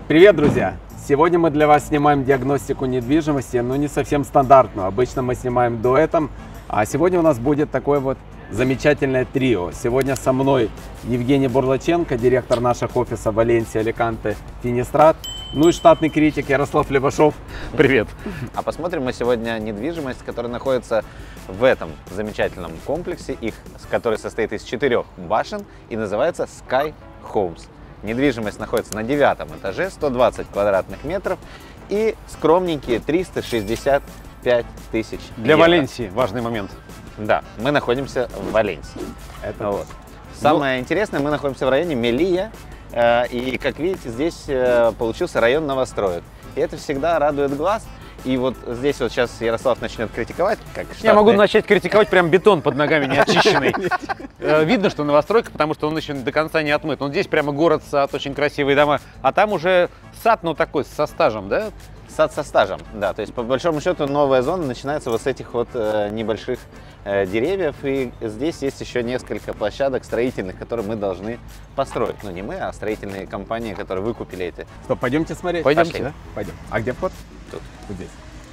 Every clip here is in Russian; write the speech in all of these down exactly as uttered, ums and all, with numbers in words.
Привет, друзья! Сегодня мы для вас снимаем диагностику недвижимости, но не совсем стандартную. Обычно мы снимаем дуэтом, а сегодня у нас будет такое вот замечательное трио. Сегодня со мной Евгений Бурлаченко, директор наших офисов Валенсия, Аликанте, Финистрат, ну и штатный критик Ярослав Левашов. Привет! А посмотрим мы сегодня недвижимость, которая находится в этом замечательном комплексе, их, который состоит из четырех башен и называется Sky Homes. Недвижимость находится на девятом этаже, сто двадцать квадратных метров и скромненькие триста шестьдесят пять тысяч Для евро. Валенсии важный момент. Да, мы находимся в Валенсии. Это вот. Самое ну... интересное, мы находимся в районе Мелия, э, и, как видите, здесь э, получился район новостроек. И это всегда радует глаз. И вот здесь вот сейчас Ярослав начнет критиковать, как штатный. Я могу начать критиковать, прям бетон под ногами не очищенный. Видно, что новостройка, потому что он еще до конца не отмыт. Вот здесь прямо город, сад, очень красивые дома. А там уже сад, ну такой, со стажем, да? Сад со стажем, да. То есть, по большому счету, новая зона начинается вот с этих вот э, небольших э, деревьев. И здесь есть еще несколько площадок строительных, которые мы должны построить. Ну, не мы, а строительные компании, которые выкупили эти. Что, пойдемте смотреть? Пойдемте. Пошли, да? Пойдем. А где вход? Тут. Вот здесь.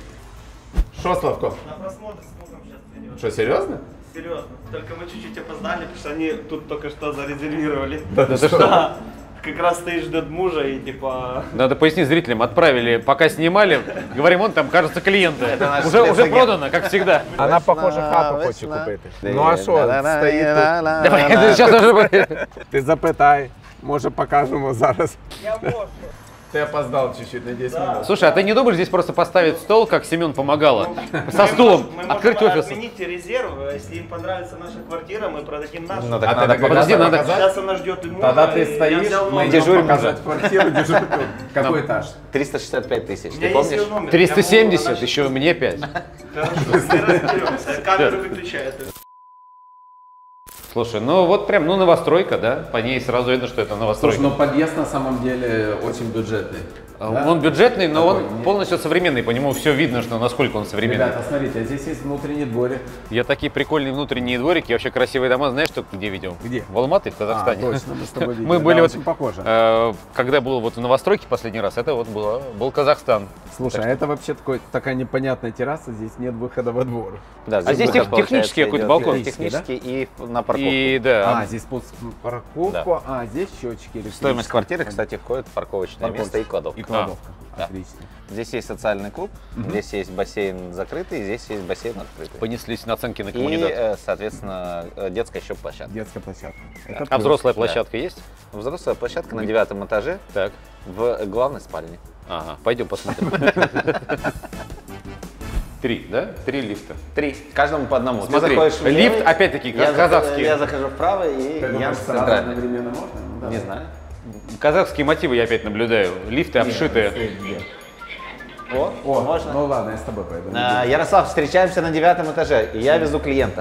Что, Славко? На просмотр с мужем сейчас придет. Что, серьезно? Серьезно. Только мы чуть-чуть опоздали, потому что они тут только что зарезервировали. Да, да, что? Да. Как раз стоит, ждет мужа и типа... Надо пояснить зрителям, отправили, пока снимали, говорим, он там, кажется, клиенты. наш Уже, уже спецагент. продано, как всегда. Она, похоже, хату хоче Весна. купити. Ну а що, стоїть тут? Давай, сейчас уже... Ти запитай, може покажемо зараз. Я можу. Ты опоздал чуть-чуть на десять минут. Слушай, а ты не думаешь здесь просто поставить стол, как Семен помогала? Со стулом, Мы открыть можем офис. отменить резерв, если им понравится наша квартира, мы продадим нашу. Ну, так А надо ты Подожди, когда надо- показать? Сейчас она ждет мужа. Тогда ты и я стоишь, взял мы номер. идем Дежурим показать квартиру, дежурим тут. Какой этаж? триста шестьдесят пять тысяч, У ты меня есть помнишь? ее номер. триста Я семьдесят, могу- еще мне пять. Хорошо, мы разберемся. Камеру выключает. Слушай, ну вот прям, ну новостройка, да? По ней сразу видно, что это Слушай, новостройка. но подъезд на самом деле очень бюджетный. А Да? Он бюджетный, но Такой, он не- полностью современный, по нему все видно, что насколько он современный. Ребята, смотрите, а здесь есть внутренний дворик. Я такие прикольные внутренние дворики, вообще красивые дома, знаешь, что где видел? Где? В Алматы, в Казахстане. А, точно, мы с тобой видели. Мы Да, были вот, очень похоже. э, когда был вот в новостройке последний раз, это вот было, был Казахстан. Слушай, а это вообще такой, такая непонятная терраса, здесь нет выхода во двор. Да, А здесь выход, тех- получается, технический какой-то идет балкон. Технический и на парковку. И да, А, здесь под парковку, а здесь счетчики. В стоимость квартиры, кстати, входит парковочное место и кладовка. И кладовка. Да. Отлично. Здесь есть социальный клуб, здесь есть бассейн закрытый, здесь есть бассейн открытый. понеслись наценки на И, коммунидат. э, соответственно, э, детская еще площадка. Детская площадка. Это А плюс. взрослая площадка есть? Взрослая площадка на девятом этаже Так. в главной спальне. Ага, пойдем посмотрим. Три, да? Три лифта. Три. Каждому по одному. Ты Смотри, заходишь в лифт, левый, опять-таки, я казахский. захожу- Я захожу вправо и Ты я думаешь, в сразу центральный. одновременно можно? Ну, давай. Не знаю. Казахские мотивы я опять наблюдаю. Лифты обшитые. Где? О, О, можно. ну ладно, я с тобой пойду. А, Ярослав, встречаемся на девятом этаже. И я везу клиента.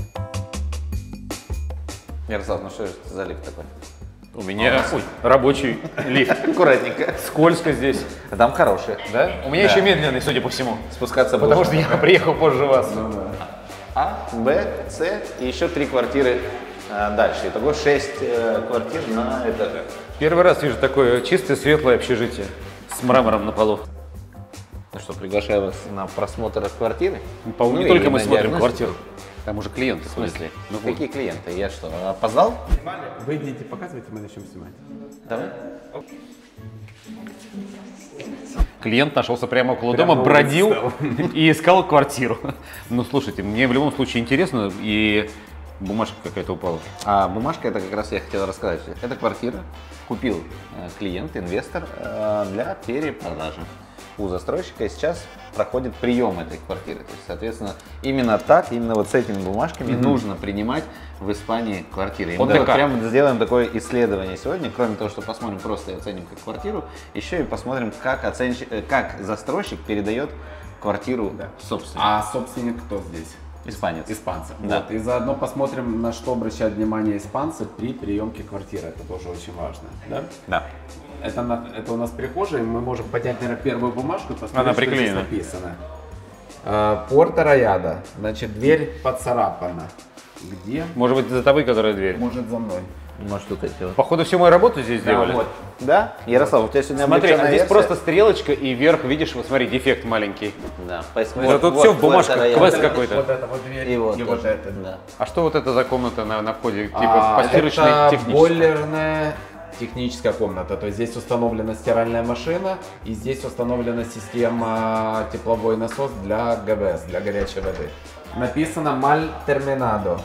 Ярослав, ну что же это за лифт такой? У меня ой, рабочий лифт. Аккуратненько. Скользко здесь, Там хорошие. да? У меня Да. еще медленный, судя по всему. Спускаться Потому будешь? что я приехал позже вас. А, Б, С и еще три квартиры а, дальше. Итого шесть э, квартир на этаже. Первый раз вижу такое чистое, светлое общежитие с мрамором на полу. Ну что, приглашаю вас на просмотр квартиры. По-моему, не Ну, только или мы на смотрим диагностику. квартиру. Там уже клиенты. В смысле? Ну, вот. Какие клиенты? Я что, опоздал? Вы идите, показывайте, мы начнем снимать. Давай. Клиент нашелся прямо около Прямо дома, на улице бродил стал. и искал квартиру. Ну, слушайте, мне в любом случае интересно, и бумажка какая-то упала. А бумажка, это как раз я хотел рассказать. Это квартира купил э, клиент, инвестор э, для перепродажи у застройщика. И сейчас проходит прием этой квартиры. То есть, соответственно, именно так, именно вот с этими бумажками mm-hmm. нужно принимать в Испании квартиры. И мы Вот вот так. прямо сделаем такое исследование сегодня. Кроме того, что посмотрим просто и оценим как квартиру, еще и посмотрим, как, оценщик, э, как застройщик передает квартиру Да. собственнику. А собственник кто здесь? Испанец. Испанцы. Да. Вот. И заодно посмотрим, на что обращают внимание испанцы при приемке квартиры. Это тоже очень важно. Да? Да. Это, на- это у нас прихожая, мы можем поднять, наверное, первую бумажку и посмотреть, Она что здесь приклеена. написано. А, Порта Раяда. Значит, дверь поцарапана. Где? Может быть, за тобой, которая дверь? Может, за мной. Может, тут эти вот. Походу, всю мою работу здесь сделали. вот. Да? Ярослав, у тебя сегодня Смотри, а облегченная здесь версия? просто стрелочка и вверх, видишь, вот смотри, дефект маленький. Да, поэтому Вот тут всё в бумажках, это квест я- какой-то. Вот это вот дверь. И вот, и вот тоже. это. Да. А что вот это за комната на, на входе? Типа А, постирочная, это техническая? бойлерная техническая комната. То есть здесь установлена стиральная машина и здесь установлена система тепловой насос для ГВС, для горячей воды. Написано Маль Терминадо.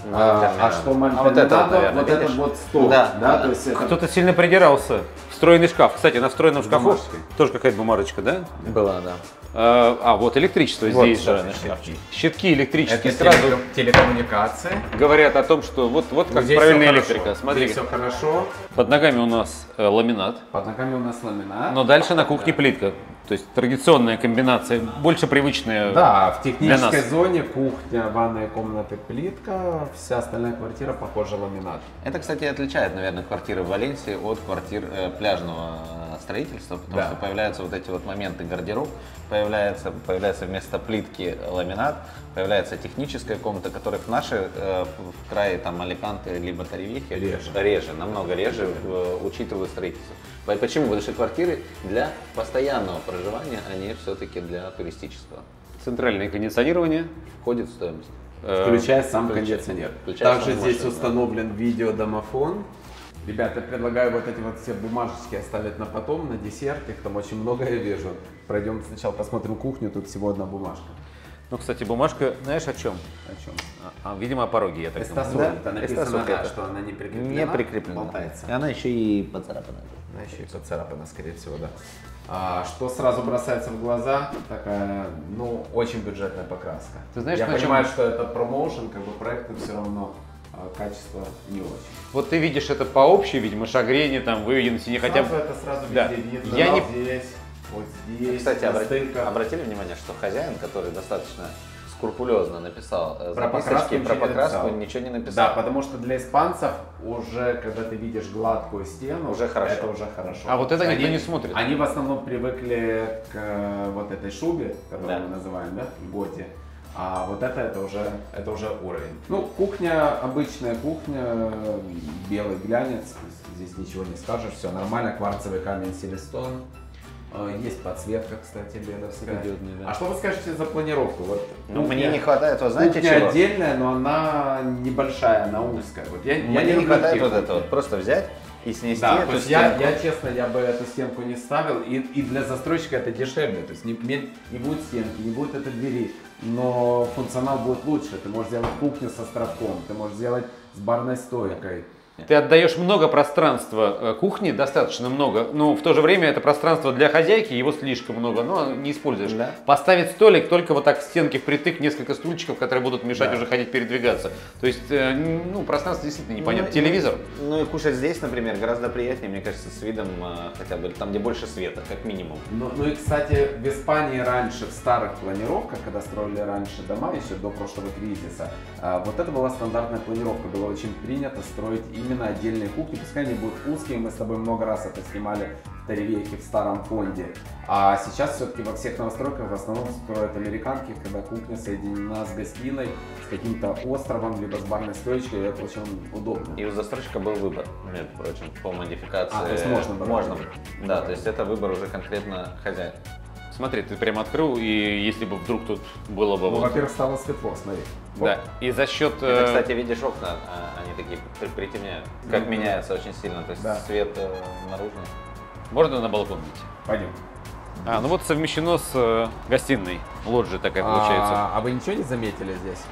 А, а что Маль А вот это вот, Терминадо? наверное, Вот это видишь? вот стол. Да, Да, да. то есть это Кто-то сильно придирался. Встроенный шкаф. Кстати, на встроенном шкафу бумажкой. тоже какая-то бумажечка, да? Была, да. А, а, вот электричество Вот здесь. встроенный же. шкафчик. Щитки электрические это сразу теле- телекоммуникации. говорят о том, что вот, вот как Здесь правильная всё электрика. хорошо. Смотри, Здесь все хорошо. под ногами у нас э, ламинат, Под ногами у нас ламинат. но дальше на кухне плитка. То есть традиционная комбинация, больше привычная. Да, в Для технической нас. зоне кухня, ванная комната, плитка, вся остальная квартира похожа ламинат. Это, кстати, отличает, наверное, квартиры в Валенсии от квартир э, пляжного строительства, потому Да. что появляются вот эти вот моменты гардероб, появляется, появляется вместо плитки ламинат, появляется техническая комната, которая в нашей э, в крае там Аликанте либо Таревихе Реже. реже, намного реже, э, учитывая строительство. По- Почему? Потому что квартиры для постоянного проживания, они все-таки для туристического. Центральное кондиционирование. Входит в стоимость. э, Включая сам включая- кондиционер. включая Также саму здесь машину, да. установлен видеодомофон. Ребята, предлагаю вот эти вот все бумажечки оставить на потом, на десерт. Их там очень много, я вижу. Пройдем сначала посмотрим кухню, тут всего одна бумажка. Ну, кстати, бумажка, знаешь о чем? О чем? А, видимо, о пороге, я так думаю. Эстасоль. Да, Это написано, эстасоль да, это. что она не прикреплена. Не прикреплена. Болтается. И она еще и поцарапана. Она еще и поцарапана, скорее всего, да. А, что сразу бросается в глаза, такая, ну, очень бюджетная покраска. Ты знаешь, я на чем- понимаю, что это промоушен, как бы проект, но все равно а, качество не очень. Вот ты видишь это по общей, видимо, шагрене, там, выведено сине, хотя Сразу бы... это сразу Да. везде видно. Я вот не- здесь, вот здесь, Кстати, на обра- стыках. обратили внимание, что хозяин, который достаточно скрупулезно написал э, Про покраску записочки, про ничего не покраску, написал. ничего не Да, написал. потому что для испанцев уже, когда ты видишь гладкую стену, Уже хорошо. это уже хорошо. А вот это никто Они- не смотрит. Они в основном привыкли к э, вот этой шубе, которую Да. мы называем, да, готи. А вот это, это уже, это уже уровень. Ну, кухня, обычная кухня, белый глянец, здесь ничего не скажешь, все нормально, кварцевый камень Селестон. Э, Есть подсветка, кстати, ледовская. Светодиодная, да. А что вы скажете за планировку? Вот Ну, кухня- мне не хватает, вот знаете Кухня чего? отдельная, но она небольшая, она узкая. Вот я, я Мне не люблю хватает такие вот кухни. этого, вот просто взять и снести Да, эту то есть я, стенку. я, честно, я бы эту стенку не ставил, и, и для застройщика это дешевле, то есть не, не, не будет стенки, не будет этой двери, но функционал будет лучше, ты можешь сделать кухню с островком, ты можешь сделать с барной стойкой. Ты отдаешь много пространства э, кухне, достаточно много, но в то же время это пространство для хозяйки, его слишком много, но не используешь. Да. Поставить столик только вот так к стенке впритык, несколько стульчиков, которые будут мешать Да. уже ходить, передвигаться. То есть, э, ну, пространство действительно непонятно. Ну, Телевизор. Ну и кушать здесь, например, гораздо приятнее, мне кажется, с видом э, хотя бы там, где больше света, как минимум. Ну, ну и, кстати, в Испании раньше, в старых планировках, когда строили раньше дома, еще до прошлого кризиса, а, вот это была стандартная планировка. Было очень принято строить именно отдельные кухни, пускай они будут узкие, мы с тобой много раз это снимали в Таревехе, в старом фонде. А сейчас все-таки во всех новостройках в основном строят американки, когда кухня соединена с гостиной, с каким-то островом, либо с барной стоечкой, и это очень удобно. И у застройщика был выбор, между прочим, по модификации. А, то есть можно было? Можно. Да, то есть это выбор уже конкретно хозяина. Смотри, ты прям открыл, и если бы вдруг тут было бы... Ну, вот- во-первых, стало светло, смотри. Вот. да, и за счет... Это, э, кстати, видишь окна, а, они такие при- притемняют, как Мгм. меняется очень сильно, то есть Да. свет э, наружный. Можно на балкон выйти? Пойдем. А, ну вот совмещено с э, гостиной. Лоджия такая получается. А, а вы ничего не заметили здесь?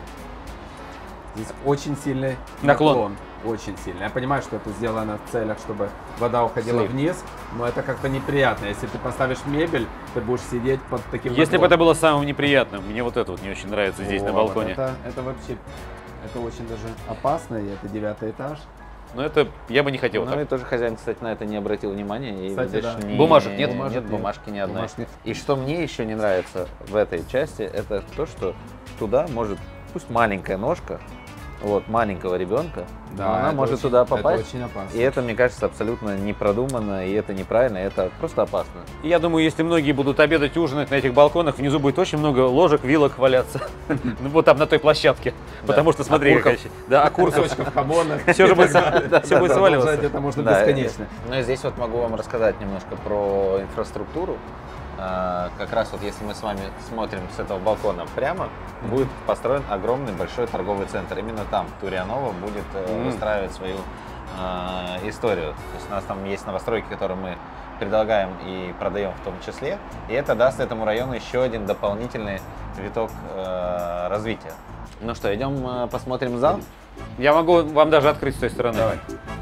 Здесь очень сильный Наклон. Очень сильный. Я понимаю, что это сделано в целях, чтобы вода уходила Слив. вниз, но это как-то неприятно. Если ты поставишь мебель, ты будешь сидеть под таким Если бы это наклоном. было самым неприятным, мне вот это вот не очень нравится здесь, О, на вот балконе. Это, это вообще, это очень даже опасно, и это девятый этаж. Но это я бы не хотел Ну так. и тоже хозяин, кстати, на это не обратил внимания. И, Кстати, видишь, да. не- Бумажек нет? Нет, Бумажек нет. бумажки ни одной. Бумажек нет. И что мне еще не нравится в этой части, это то, что туда может, пусть маленькая ножка, вот маленького ребенка, Да, но она это может очень- туда это попасть. очень опасно. И это, мне кажется, абсолютно не продуманно, и это неправильно, это просто опасно. И я думаю, если многие будут обедать, ужинать на этих балконах, внизу будет очень много ложек, вилок валяться. Ну, вот там на той площадке. Потому что, смотри, Окурков. какая- да, окурков. Кусочков хамона. Все же будет все будет Продолжать сваливаться. это можно Да, бесконечно. Ну и здесь вот могу вам рассказать немножко про инфраструктуру. А, Как раз вот если мы с вами смотрим с этого балкона прямо, будет построен огромный большой торговый центр. Именно там Турианова будет э, Мгм. выстраивать свою а, историю. То есть у нас там есть новостройки, которые мы предлагаем и продаем в том числе. И это даст этому району еще один дополнительный виток э, развития. Ну что, идем э, посмотрим зал? Я могу вам даже открыть с той стороны. Давай.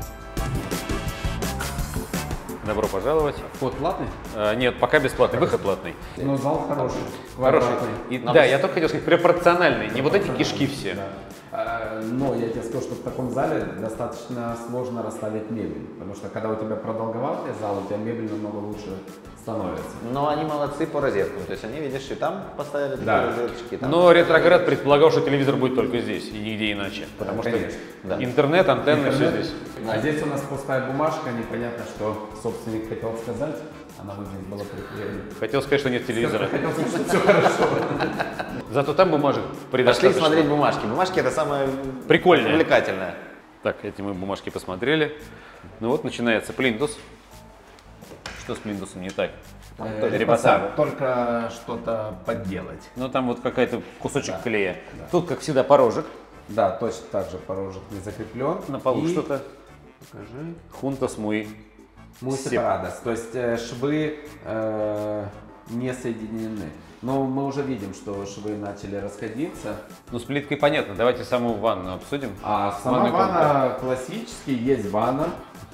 Добро пожаловать. Вход платный? Э, Нет, пока бесплатный, выход платный. Ну, зал хороший. Хороший. Квадратный. И- Но да, вы- я только хотел сказать, пропорциональный, не вот эти кишки все. Да. А, Но я тебе скажу, что в таком зале достаточно сложно расставить мебель, потому что когда у тебя продолговатый зал, у тебя мебель намного лучше становится. Но они молодцы по розеткам. То есть они, видишь, и там поставили такие Да. розеточки. и там Но Ретроград предполагал, что телевизор будет только здесь и нигде иначе. Потому что Конечно. Да. интернет, антенны, все Интернет. здесь. А здесь у нас пустая бумажка, непонятно, что собственник хотел сказать, она вот здесь была приклеена. Хотел сказать, что нет телевизора. Хотел сказать, что все хорошо. Зато там бумажек Пошли предостаточно. смотреть бумажки. Бумажки это самое Прикольное. увлекательное. Так, эти мы бумажки посмотрели. Ну вот начинается плинтус. Что с плинтусом не так? Э, Репассар. Только что-то подделать. Ну там вот какая-то кусочек Да, клея. да. Тут, как всегда, порожек. Да, точно так же порожек не закреплен. На полу И- что-то. Покажи. Хунтас муи. Muy Сеп- separadas, то есть э, швы э, не соединены. Но мы уже видим, что швы начали расходиться. Ну с плиткой понятно. Давайте саму ванну обсудим. А сама Ванная ванна классический, есть ванна,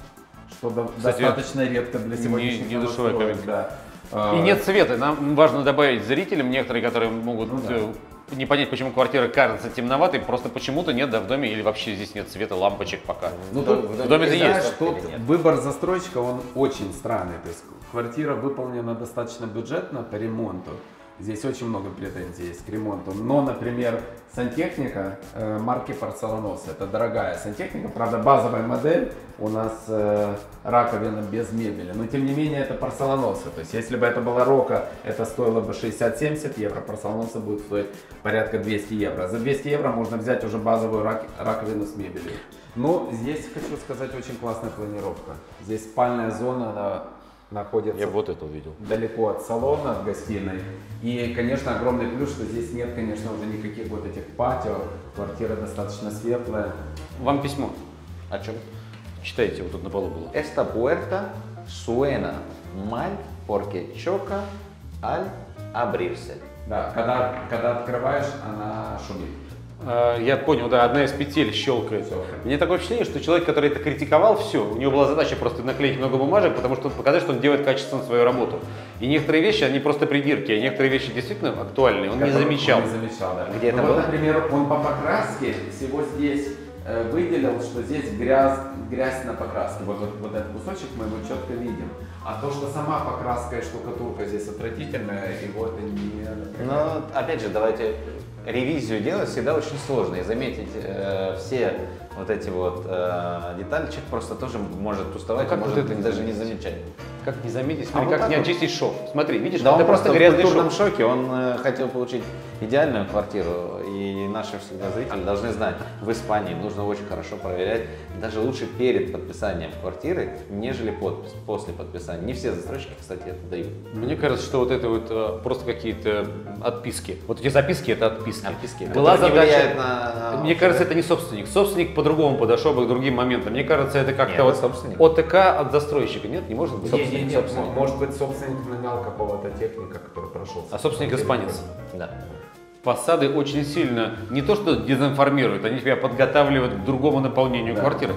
что до- Кстати, достаточно редко для не- сегодняшних не душевая новостроек, кабинка. да. И А, нет света. Нам важно добавить зрителям, некоторые, которые могут Ну да. э, не понять, почему квартира кажется темноватой, просто почему-то нет, да, в доме или вообще здесь нет света, лампочек пока. Ну, В тут, доме- в доме-то знаешь, есть. тут Или нет? выбор застройщика, он очень странный. То есть квартира выполнена достаточно бюджетно по ремонту. Здесь очень много претензий есть к ремонту. Но, например, сантехника э, марки Порцеланос. Это дорогая сантехника. Правда, базовая модель у нас э, раковина без мебели. Но, тем не менее, это Порцеланоса. То есть, если бы это была Рока, это стоило бы шестьдесят-семьдесят евро. Порцеланоса будет стоить порядка двести евро. За двести евро можно взять уже базовую рак- раковину с мебелью. Но здесь, хочу сказать, очень классная планировка. Здесь спальная зона, она находится вот это увидел. далеко от салона, от гостиной. И, конечно, огромный плюс, что здесь нет, конечно, уже никаких вот этих патио. Квартира достаточно светлая. Вам письмо. О чем? Читайте, вот тут на полу было. Esta puerta suena mal porque choca al abrirse. Да, когда, когда открываешь, она шумит. А, Я понял, да, одна из петель щелкает. Щелкает. Мне такое впечатление, что человек, который это критиковал, все, у него была задача просто наклеить много бумажек, потому что показать, что он делает качественно свою работу. И некоторые вещи, они просто придирки, а некоторые вещи действительно актуальные, он не Который замечал. Он не замечал, да. Где это Ну, вот, было? например, он по покраске всего здесь э, выделил, что здесь грязь, грязь на покраске. Вот, вот, вот этот кусочек мы его четко видим. А то, что сама покраска и штукатурка здесь отвратительная, его это не напрягает. Но, опять же, давайте ревизию делать всегда очень сложно. И заметить э, все вот эти вот э, детали человек просто тоже может уставать, Ну, как и вот может это не даже не заметить? замечать. Как не заметить, А смотри, вот как так не вот. очистить шов. Смотри, видишь, Да, это он просто просто в грязный культурном шов. шоке, он э, хотел получить идеальную квартиру, и наши всегда зрители должны знать, в Испании нужно очень хорошо проверять, даже лучше перед подписанием квартиры, нежели подпис, после подписания. Не все застройщики, кстати, это дают. Мне кажется, что вот это вот э, просто какие-то отписки. Вот эти записки это отписки. Отписки, Была которые не задача. влияют на- Мне кажется, это не собственник. Собственник по-другому подошел бы к другим моментам. Мне кажется, это как-то Нет, вот это собственник. ОТК от застройщика. Нет, не может быть. Не, не, Собственник, не, собственник. может быть, собственник нанял какого-то техника, который прошел. А собственник испанец. Да. Фасады очень сильно не то что дезинформируют, они тебя подготавливают к другому наполнению Да. квартиры.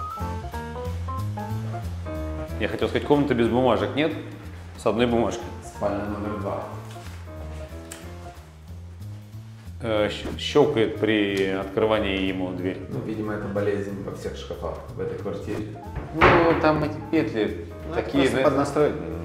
Я хотел сказать, комната без бумажек. Нет? С одной бумажкой. Спальня номер два. Э, щ- Щелкает при открывании ему дверь. Ну, видимо, это болезнь во всех шкафах в этой квартире. Ну, там эти петли Ну, такие, это просто знаете, поднастроить.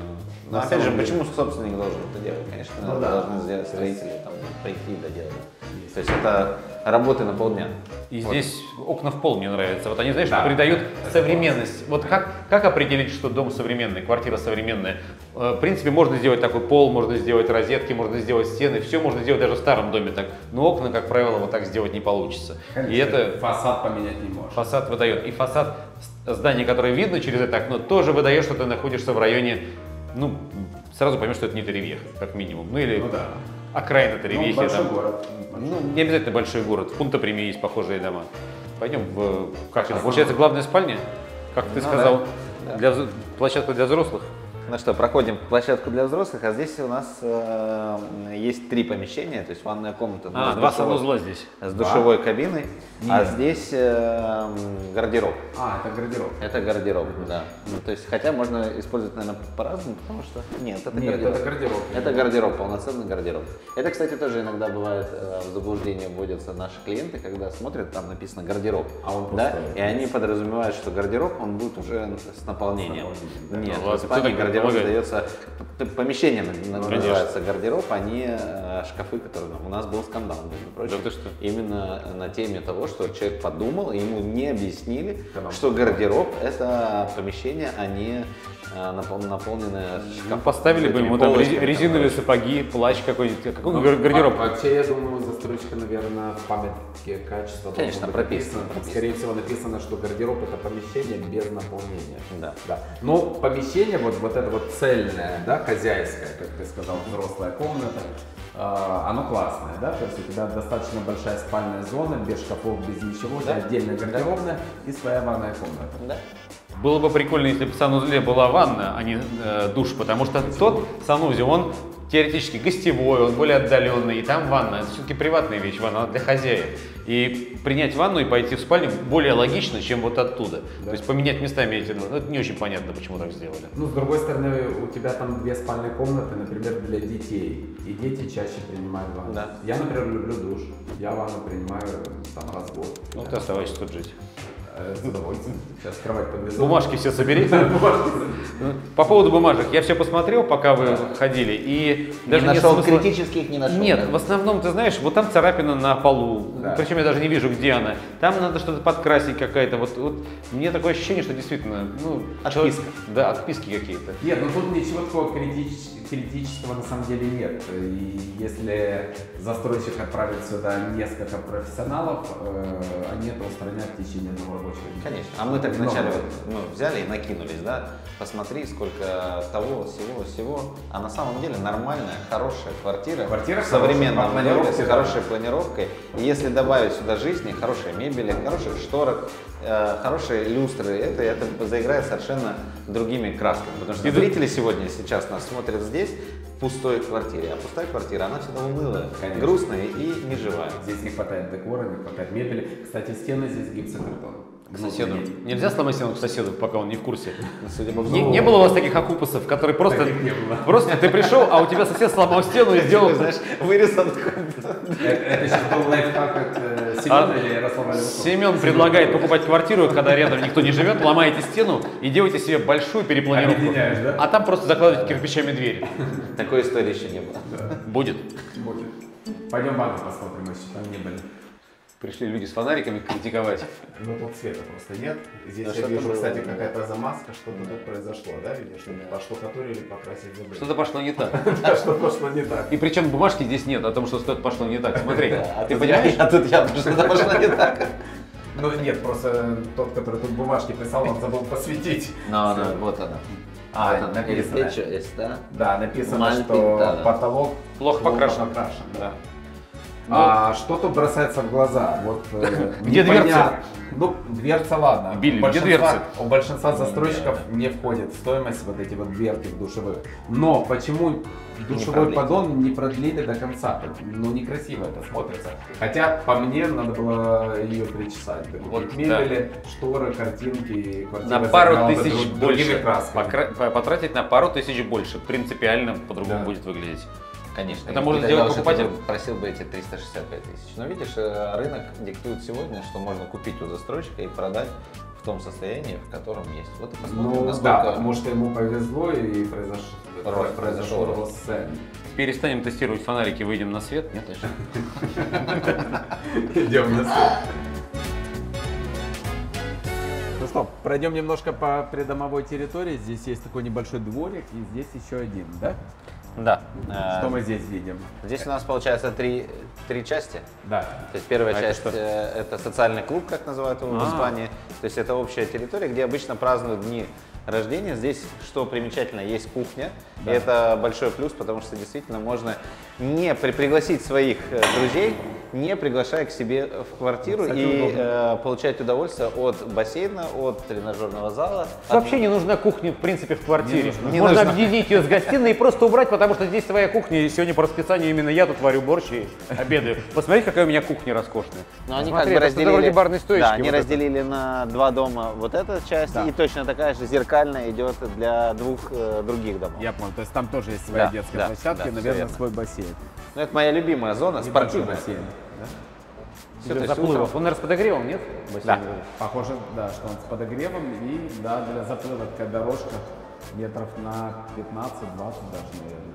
Но На опять же, самом деле. почему собственник должен это делать? Конечно, Ну это да. должны сделать строители, там, прийти и доделать. То есть это работы на полдня. И Вот. здесь окна в пол мне нравятся. Вот они, знаешь, Да. придают современность. Вот как, как определить, что дом современный, квартира современная? Э, В принципе, можно сделать такой пол, можно сделать розетки, можно сделать стены. Все можно сделать даже в старом доме так. Но окна, как правило, вот так сделать не получится. И это фасад поменять не можешь. фасад выдает. И фасад с- здания, которое видно через это окно, тоже выдает, что ты находишься в районе, ну, сразу поймешь, что это не Теревьеха, как минимум. Ну или Ну да. окраина Ну, Теревьехи. большой там. город. Ну, не обязательно большой город. В Пунта-Приме есть похожие дома. Пойдем в... Как это? Получается, главная спальня? Как ты Ну сказал, да, да. Для, вз- площадка для взрослых? Ну что, проходим площадку для взрослых, а здесь у нас э, есть три помещения, то есть ванная комната А, с, два душевой, санузла здесь. с душевой кабиной, а Нет. здесь э, гардероб. А, это гардероб. Это гардероб, да. Ну, то есть, хотя можно использовать, наверное, по-разному, потому что... Нет, это Нет, гардероб. это гардероб. Это гардероб, полноценный гардероб. Это, кстати, тоже иногда бывает э, в заблуждение вводятся наши клиенты, когда смотрят, там написано гардероб, А он да, пустой. и они подразумевают, что гардероб, он будет уже с наполнением. С наполнением, да. Нет, Ну, ладно, в Испании кто так гардероб предполагает? дается, п- помещение на- на- Конечно. называется гардероб, а не э, шкафы, которые там. У нас был скандал, между прочим, Да ты что? именно на теме того, что человек подумал, и ему не объяснили, Канал. что гардероб это помещение, а не э, напол- наполненное Ну, шкафом. поставили бы Этими ему там полочками, рези- резиновые там, сапоги, плащ какой-нибудь. Какой Ну, гар- гардероб? а- Вообще, я думаю, застройщика, наверное, в памятке качества Конечно, должно быть прописано, написано. прописано. Скорее всего, написано, что гардероб это помещение без наполнения. Да. Да. Но помещение, вот, вот это вот цельное, да, хозяйское, как ты сказал, взрослая комната, а, оно классное, да, то есть у тебя достаточно большая спальная зона, без шкафов, без ничего, у тебя Да. отдельная гардеробная и своя ванная комната. Да. Было бы прикольно, если бы в санузле была ванна, а не э, душ, потому что тот санузел, он теоретически гостевой, он более отдаленный, и там ванна. Это все-таки приватная вещь, ванна она для хозяев. И принять ванну и пойти в спальню более логично, чем вот оттуда. То есть поменять местами эти два. Ну, это не очень понятно, почему так сделали. Ну, с другой стороны, у тебя там две спальные комнаты, например, для детей. И дети чаще принимают ванну. Да. Я, например, люблю душ. Я ванну принимаю там раз в год. Ну, ты оставайся тут жить. Э, С удовольствием. Сейчас кровать подвезу. Бумажки все собери. По поводу бумажек. Я все посмотрел, пока вы ходили, и даже не нет нашел, смысла- критических не нашел. Нет, да? в основном, ты знаешь, вот там царапина на полу, Да. причем я даже не вижу, где она. Там надо что-то подкрасить какая-то. Вот, вот мне такое ощущение, что действительно, ну, человек- Отписка. да, отписки какие-то. Нет, ну тут ничего такого критич- критического на самом деле нет. И если застройщик отправит сюда несколько профессионалов, э, они это устранят в течение одного рабочего дня. Конечно. А мы так Но- вначале вот, ну, взяли и накинулись, да, посмотри, сколько того, всего, всего. А на самом деле нормальная, хорошая квартира, Квартира в современном хорошая, по доме, планировке, с да. хорошей планировкой. И если добавить сюда жизни, хорошей мебели, хороших шторок, э, хорошие люстры, это, это заиграет совершенно другими красками. Потому что И зрители сегодня, сейчас нас смотрят здесь, в пустой квартире. А пустая квартира, она всегда унылая, Конечно. грустная и неживая. Здесь не хватает декора, не хватает мебели. Кстати, стены здесь гипсокартон. К соседу. Нельзя сломать стену к соседу, пока он не в курсе. Судя по Не, всему, не было у вас таких окупусов, которые просто, Таких не было. просто ты пришел, а у тебя сосед сломал стену и сделал, знаешь, вырез от Это, это сейчас был лайфхак от э, А Семена или Ярослава Левкова? Семен предлагает покупать квартиру, когда рядом никто не живет, ломаете стену и делаете себе большую перепланировку. Объединяешь, да? А там просто закладываете кирпичами двери. такой истории еще не было. Будет. Будет. Пойдем ванну посмотрим, если там не были. Пришли люди с фонариками критиковать. Ну тут света просто нет. Здесь Да я что-то вижу, было, кстати, да. какая-то замазка, что-то тут произошло, да? Видишь, что поштукатурили, покрасить забыли. Что-то пошло не так. Да, что пошло не так. И причем бумажки здесь нет о том, что что-то пошло не так. Смотри, А ты тут я- понимаешь? А тут я, потому что это пошло не так. Ну нет, просто тот, который тут бумажки писал, он забыл посветить. Ну, ну, вот она. А, Вот она. написано. Hecho está. Да, написано, Mal что pintada. потолок Плохо покрашен. покрашен, да. Ну, А что тут бросается в глаза? Вот, э, Где непонятно. дверца? Ну, дверца ладно. Билли, У где большинства- дверца? У большинства застройщиков не входит в стоимость вот эти вот дверки в душевых. Но почему душевой продлить. поддон не продлили до конца? Ну, некрасиво это смотрится. Хотя, по мне, надо было ее причесать. Вот, Вот мебели, шторы, картинки, и квартира на пару заиграла бы тысяч друг- другими больше. красками. Покра- по- Потратить на пару тысяч больше. Принципиально по-другому Да. будет выглядеть. Конечно. Это и может тогда сделать уже покупатель. ты просил бы эти триста шестьдесят пять тысяч. Но видишь, э, рынок диктует сегодня, что можно купить у застройщика и продать в том состоянии, в котором есть. Вот и посмотрим, Ну насколько... да, потому что ему повезло и произош... Рост произошел произошел. рост цен. Перестанем тестировать фонарики, выйдем на свет. Нет, точно. Идем на свет. Ну что, пройдем немножко по придомовой территории. Здесь есть такой небольшой дворик и здесь еще один, да? Да. Что Э, мы здесь видим? Здесь у нас получается три, три части. Да. То есть первая А это часть что? э, это социальный клуб, как называют его в А. Испании. То есть это общая территория, где обычно празднуют дни рождения. Здесь, что примечательно, есть кухня. Да. И это большой плюс, потому что действительно можно не при- пригласить своих э, друзей, не приглашая к себе в квартиру, Кстати, и удобно. э, получать удовольствие от бассейна, от тренажерного зала. от- Вообще не нужна кухня, в принципе, в квартире. нужна. Не Можно нужна. объединить ее с гостиной и просто убрать, потому что здесь твоя кухня, и сегодня по расписанию именно я тут варю борщ и обедаю. Посмотрите, какая у меня кухня роскошная. Но они Смотри, как бы это что-то разделили, вроде барной стоечки. да, они вот это. разделили на два дома вот эта часть, Да. и точно такая же зеркальная идет для двух э, других домов. Я понял, то есть там тоже есть своя Да, детская да, площадка да, и, всё наверное, верно. свой бассейн. Ну, это моя любимая зона, Небольшой спортивная. бассейн. Да? Всё, Для то есть заплывов. утром- Он, наверное, с подогревом, нет? Бассейн? Да. Похоже, да, что он с подогревом и да, для заплыва такая дорожка метров на пятнадцать-двадцать даже, наверное.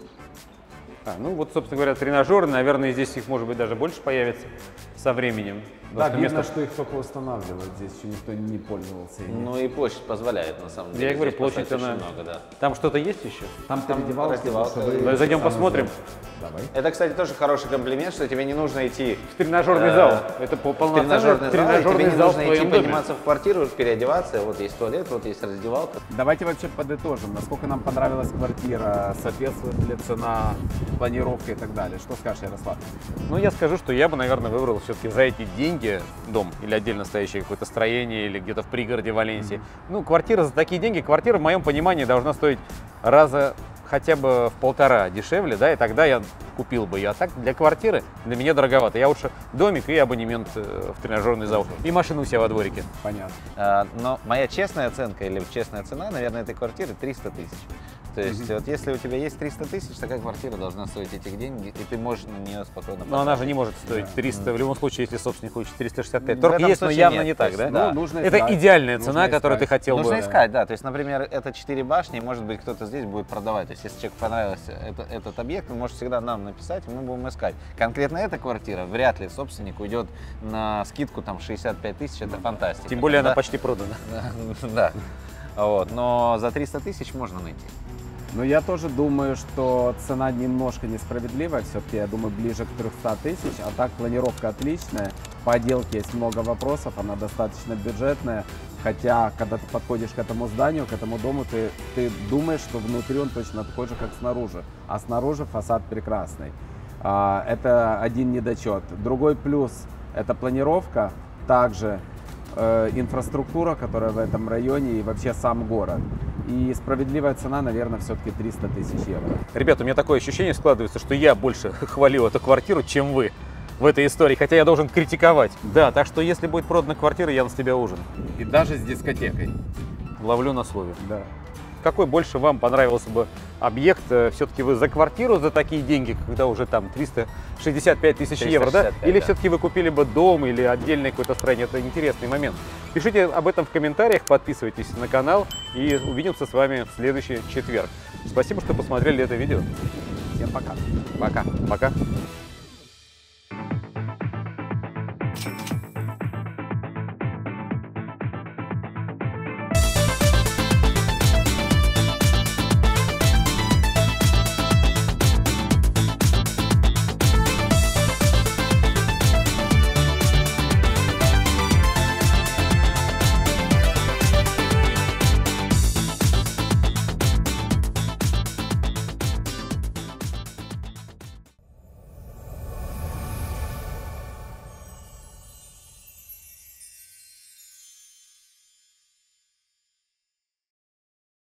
А, ну вот, собственно говоря, тренажеры, наверное, здесь их, может быть, даже больше появится со временем. Да, Потому что видно, место- что их только устанавливают, здесь еще никто не пользовался ими. Ну и площадь позволяет, на самом деле. Я говорю, Здесь площадь поставить она... очень много, да. Там что-то есть еще? Там, там переодевалки, раздевалка. душевые, Давай зайдем санузел. посмотрим. Давай. Это, кстати, тоже хороший комплимент, что тебе не нужно идти В тренажерный э, зал. Это по- в полноценный тренажерный зал, и тренажерный тебе не зал в нужно идти твоем доме. подниматься в квартиру, переодеваться. Вот есть туалет, вот есть раздевалка. Давайте вообще подытожим, насколько нам понравилась квартира, соответствует ли цена, планировка и так далее. Что скажешь, Ярослав? Ну, я скажу, что я бы, наверное, выбрал все-таки за эти деньги дом или отдельно стоящее какое-то строение или где-то в пригороде Валенсии. Ну, квартира за такие деньги, квартира, в моем понимании, должна стоить раза хотя бы в полтора дешевле, да, и тогда я купил бы ее. А так для квартиры для меня дороговато. Я лучше домик и абонемент э, в тренажерный зал и машину у себя во дворике. Понятно. А, Но моя честная оценка или честная цена, наверное, этой квартиры триста тысяч. То есть вот если у тебя есть триста тысяч, такая квартира должна стоить этих денег, и ты можешь на нее спокойно Но она потратить. же не может стоить триста, в любом случае, если собственник хочет триста шестьдесят пять. В Торг этом есть, но случае явно нет, не то так, есть, да? да. Ну, нужно Это искать. идеальная Нужно цена, которую ты искать. хотел Нужно бы. искать, да. То есть, например, это четыре башни, может быть, кто-то здесь будет продавать. То есть, если человеку понравился это- этот объект, он может всегда нам написать, и мы будем искать. Конкретно эта квартира, вряд ли собственник уйдет на скидку там шестьдесят пять тысяч, это фантастика. Тем более она Да. почти продана. Да. Вот. Но за триста тысяч можно найти. Но я тоже думаю, что цена немножко несправедливая, все-таки, я думаю, ближе к трёмстам тысяч, а так планировка отличная, по отделке есть много вопросов, она достаточно бюджетная, хотя, когда ты подходишь к этому зданию, к этому дому, ты, ты думаешь, что внутри он точно такой же, как снаружи, а снаружи фасад прекрасный. А, это один недочет. Другой плюс – это планировка, также э, инфраструктура, которая в этом районе и вообще сам город. И справедливая цена, наверное, все-таки триста тысяч евро. Ребята, у меня такое ощущение складывается, что я больше хвалю эту квартиру, чем вы в этой истории, хотя я должен критиковать. Да, так что если будет продана квартира, я на тебя ужин. И даже с дискотекой. Ловлю на слове. Да. Какой больше вам понравился бы объект? Все-таки вы за квартиру за такие деньги, когда уже там триста шестьдесят пять тысяч евро, да? триста шестьдесят пять, Или да. все-таки вы купили бы дом или отдельное какое-то строение? Это интересный момент. Пишите об этом в комментариях, подписывайтесь на канал и увидимся с вами в следующий четверг. Спасибо, что посмотрели это видео. Всем пока. Пока. Пока.